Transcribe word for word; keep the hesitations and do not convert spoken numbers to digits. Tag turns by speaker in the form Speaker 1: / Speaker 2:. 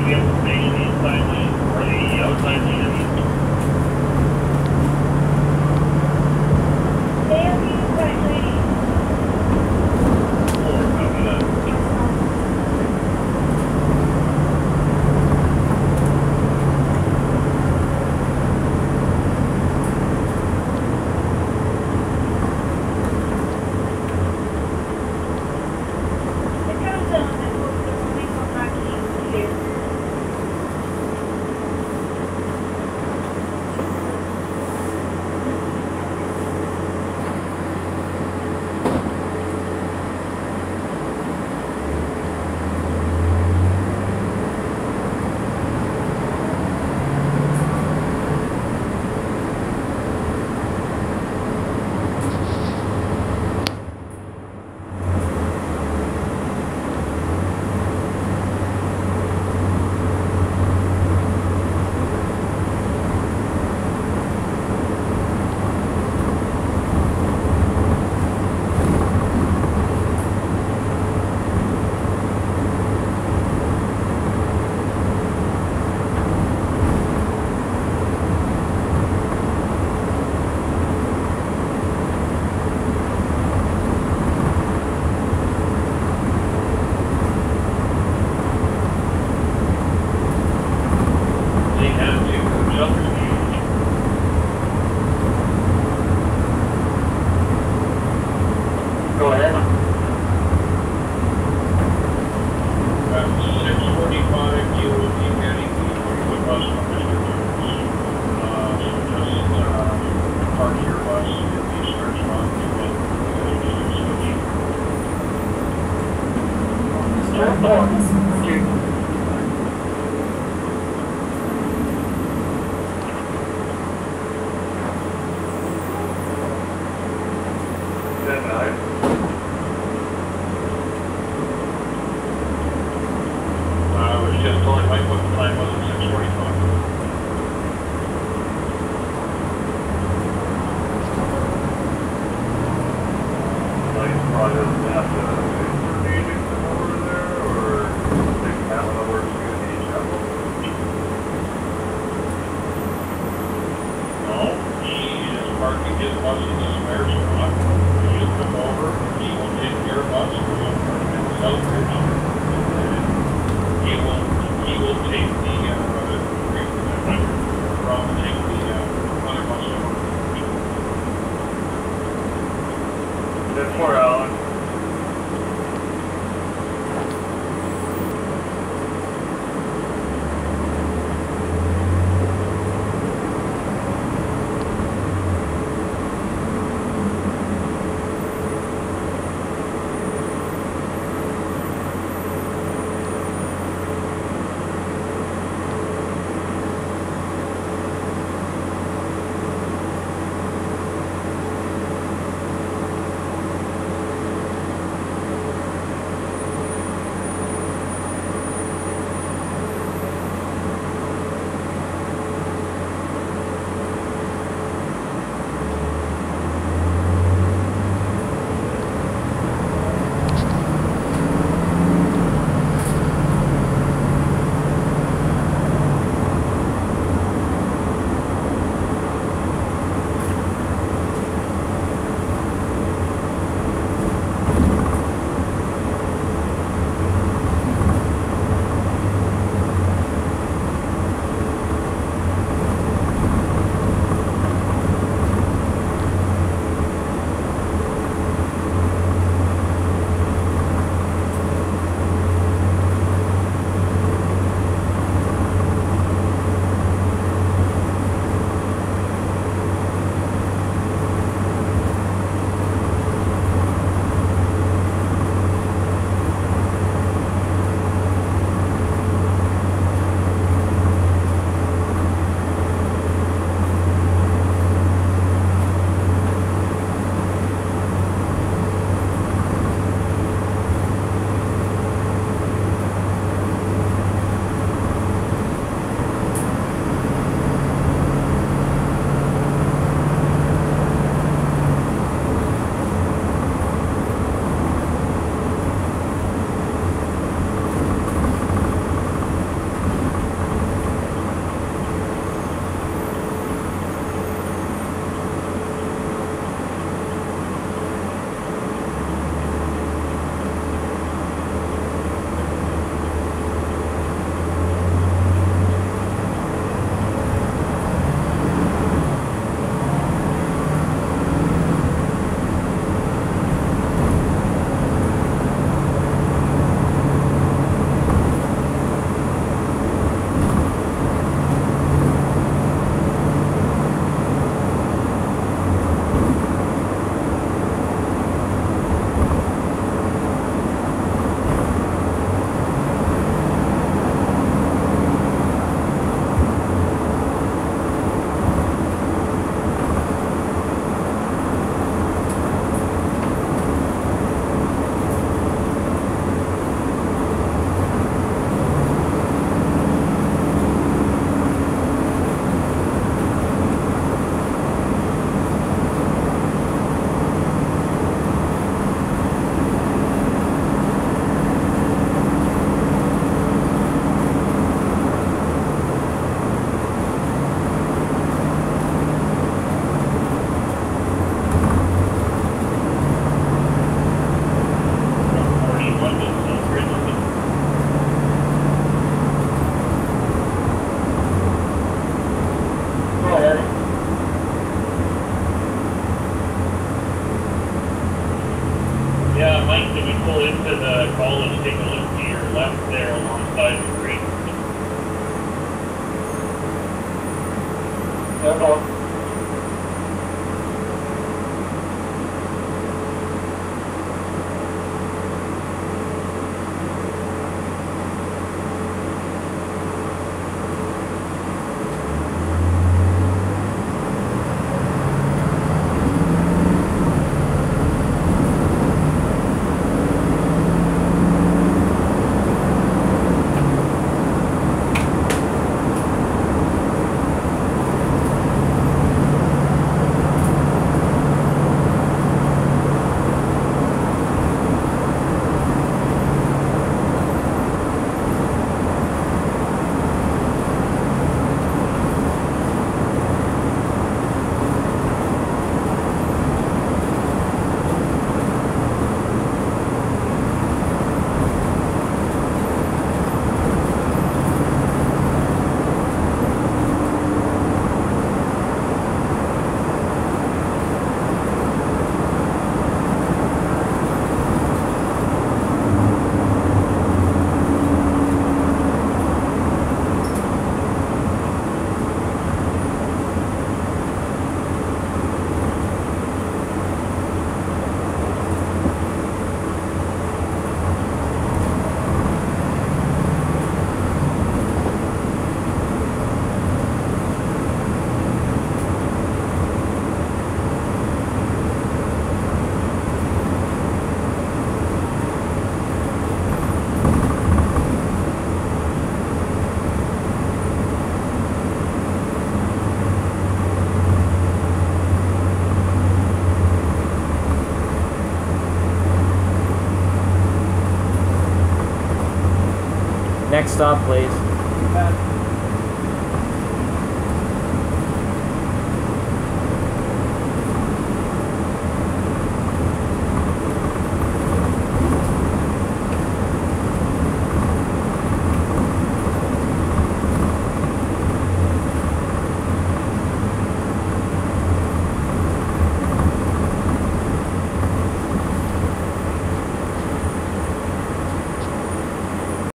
Speaker 1: the information inside lane or the outside lane of the
Speaker 2: They are the inside lane.
Speaker 1: four, copy that.
Speaker 2: It comes on and we'll only come back here. They have to jump to the
Speaker 3: Go ahead.
Speaker 1: At six forty-five, you will be getting the bus from Mister Jones. Uh, so just, uh, park your bus in the start spot and then you switch.
Speaker 3: Turn four. Two. Ten nine.
Speaker 1: I was just told Mike what the time was at six forty-five.
Speaker 3: Like, probably doesn't have to do anything over there, or they have another work to do each chapel.
Speaker 1: No, he is parking his bus in the spare spot. You come over, he will take your bus, and you'll park it in the south bridge. And he will, he will take the, uh, from take the, uh, other bus over.
Speaker 3: Ten four, Alan.
Speaker 4: uh, Mike, did we pull into the college, take a look to your left there alongside the creek?
Speaker 3: Yeah, no.
Speaker 5: Next stop, please.
Speaker 3: That